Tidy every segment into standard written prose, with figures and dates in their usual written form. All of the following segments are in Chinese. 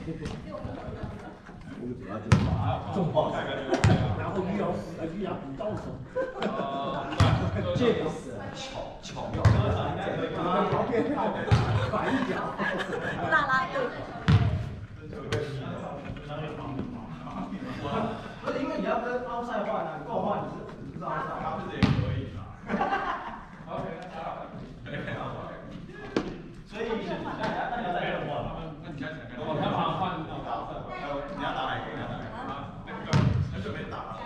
我们主要就是重爆，然后鱼牙补刀手，这个是巧妙，反一脚， 啦啦队。 不是因为你要跟奥赛换啊，你跟我换你是不知道奥赛，他们这也可以嘛。所以那你要在这换吗？那你现在想我他马上换你要打哪个？你要打哪个？那就没打了。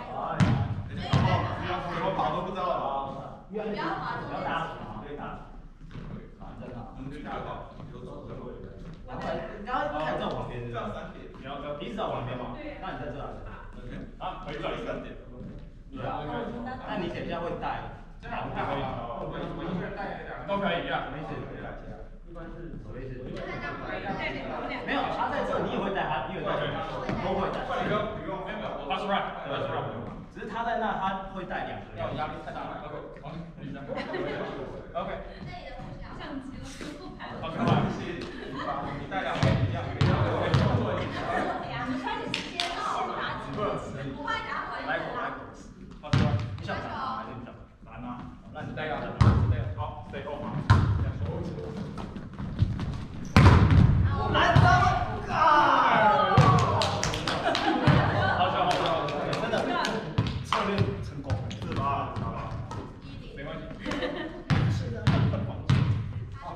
怎么跑都不知道了。不要打，不要打，可以打。真的，我们就打好，有走最后一个。然后开始在旁边，这样3点。你一直在旁边吗？那你在这啊？啊，可以转3点。对啊。那你等一下会带？这样不太好了。我一个人带2个都可以啊。什么意思？一般是什么意思？没有，他在这，你也会带他，你也会带，都会带。帅哥不用，没有，他是 rap， 对，是 rap。只是他在那，他会带2个。要压力太大了。OK， 好，你这样。OK。 相机了，复盘。 OK， 你带2个一样。 你看你直接先打几个词，不会打回来。 好，你想打还是你想难啊？那你带个，好，背后嘛。来，咱们干！好，真的策略成功，4-8，没关系。是的。好，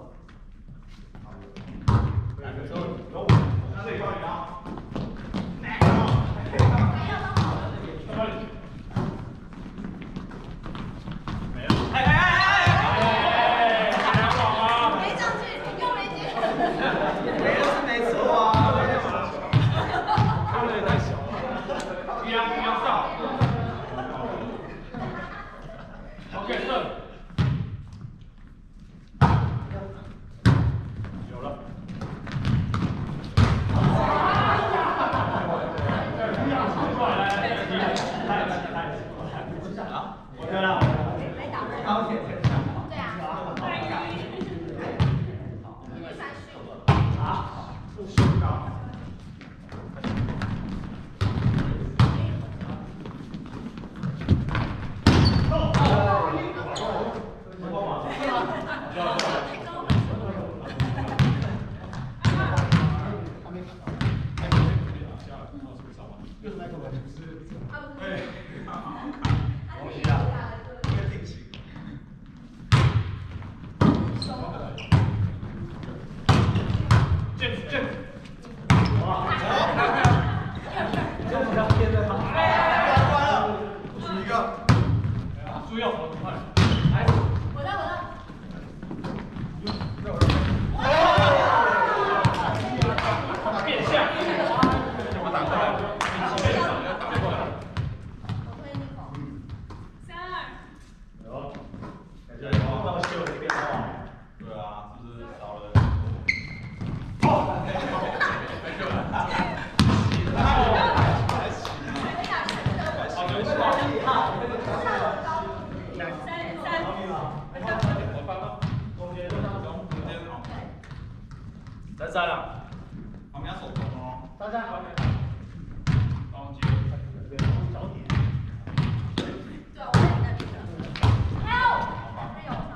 来的时候有我，这一块你啊。3了，旁边手中哦。大家好。高阶，对，早点。对，我在你那边的。还有，还有。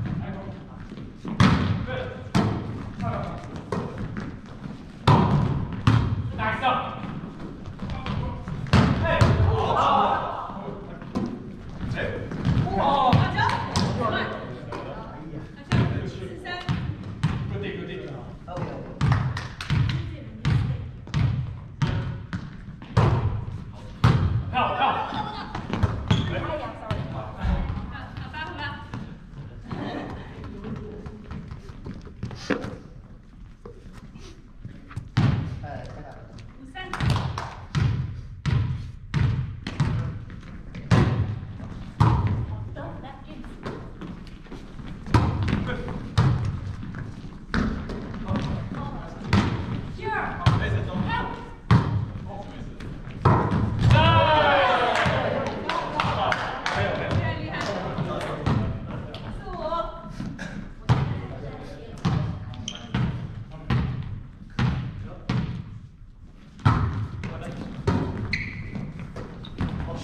对。打上。哎，好。哎。哇。大家。对。13。固定固定。OK。跳跳。哎呀 ，sorry。好，发红了。 太大了。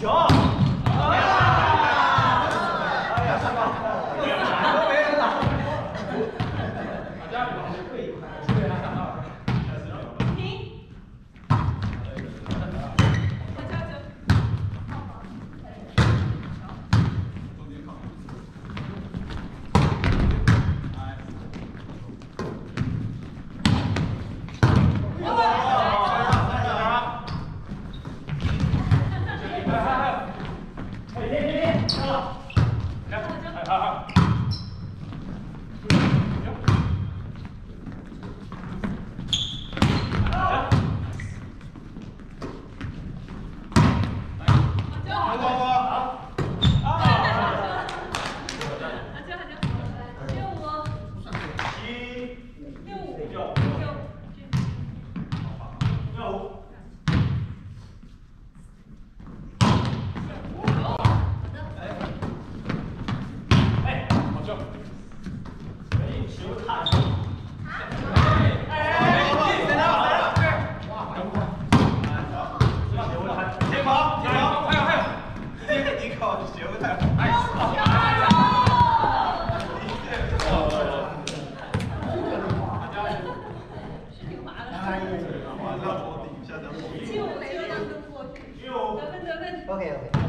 球。哎呀，是吧？都没人打。家里面是贵，这边还想到。 停。 OK。